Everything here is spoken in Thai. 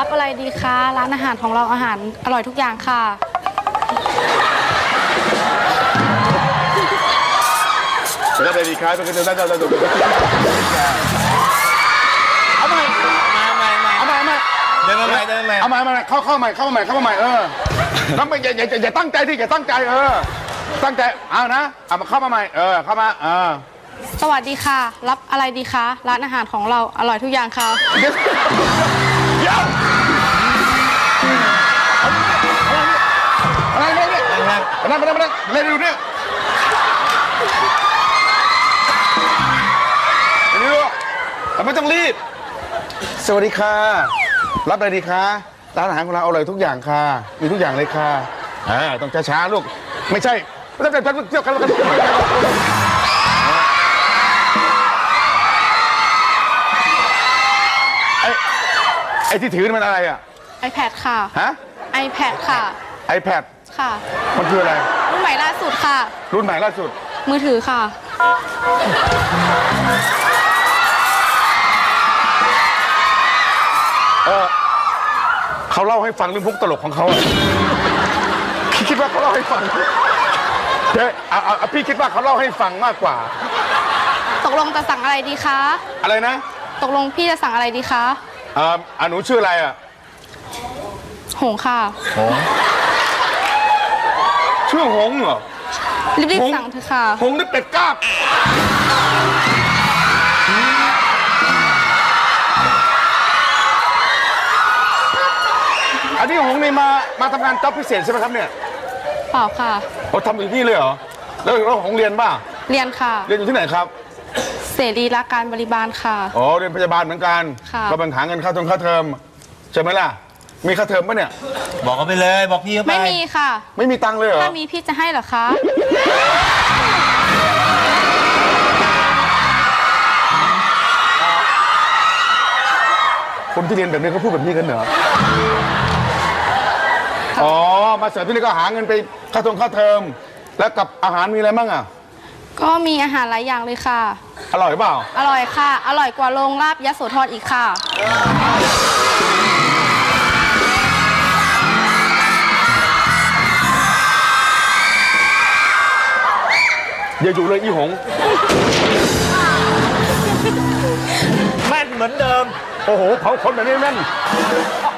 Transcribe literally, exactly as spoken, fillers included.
อะไรดีคะร้านอาหารของเราอาหารอร่อยทุกอย่างค่ะรับอะไรดีครับเป็นกันได้ได้ได้เอาใหม่มาใหม่เอาใหม่เอาใหม่เดินมาใหม่เดินมาใหม่เอาใหม่เอาใหม่เข้าเข้าใหม่เข้าใหม่เข้าใหม่เออต้องไม่อย่าอย่าอย่าตั้งใจที่อย่าตั้งใจเออตั้งใจเอานะเอามาเข้ามาใหม่เออเข้ามาเออสวัสดีค่ะรับอะไรดีคะร้านอาหารของเราอร่อยทุกอย่างค่ะเดี๋ยวอะไรเนี่ยอะไรเนี่ยมานั่งมานั่งมานั่งอะไรดูเนี่ยดูแต่ไม่ต้องรีบสวัสดีค่ะรับอะไรดีคะร้านอาหารของเราอร่อยทุกอย่างค่ะมีทุกอย่างเลยค่ะอ่าต้องช้าๆลูกไม่ใช่ไม่ต้องเป็นเที่ยวกันแล้วกันไอ้ไอ้ที่ถือมันอะไรอ่ะ iPad ค่ะฮะ iPad ค่ะ iPad ค่ะมันคืออะไรรุ่นใหม่ล่าสุดค่ะรุ่นใหม่ล่าสุดมือถือค่ะเออเขาเล่าให้ฟังเรื่องพวกตลกของเขาอะคิดว่าเขาเล่าให้ฟังเจ๊เอาเอาพี่คิดว่าเขาเล่าให้ฟังมากกว่าตกลงจะสั่งอะไรดีคะอะไรนะตกลงพี่จะสั่งอะไรดีคะเอ่ออนุชื่ออะไรอ่ะหงค่ะหงชื่อหงเหรอรีบๆสั่งเถอะค่ะหงนี่เป็ดกาบอันนี้หงนี่มามาทำงานจ็อบพิเศษใช่ไหมครับเนี่ยเปล่าค่ะโอ้ทำอยู่ที่เลยเหรอแล้วแล้วหงเรียนป่ะเรียนค่ะเรียนอยู่ที่ไหนครับเสรีรักการบริบาลค่ะอ๋อเรียนพยาบาลเหมือนกันก็บังหาเงินค่าทงค่าเทอมใช่ไหมล่ะมีค่าเทอมป่ะเนี่ยบอกเขาไปเลยบอกพี่เขาไปไม่มีค่ะไม่มีตังค์เลยเหรอถ้ามีพี่จะให้เหรอคะคนที่เรียนแบบนี้เขาพูดแบบนี้กันเหรออ๋อมาเสิร์ฟที่นี่ก็หาเงินไปค่าทงค่าเทอมแล้วกับอาหารมีอะไรบ้างอ่ะก็มีอาหารหลายอย่างเลยค่ะอร่อยเปล่าอร่อยค่ะอร่อยกว่าโรงลาบยโสธรอีกค่ะอย่าอยู่เลยอีหงแม่นเหมือนเดิมโอ้โหเผาคนแบบนี้แม่น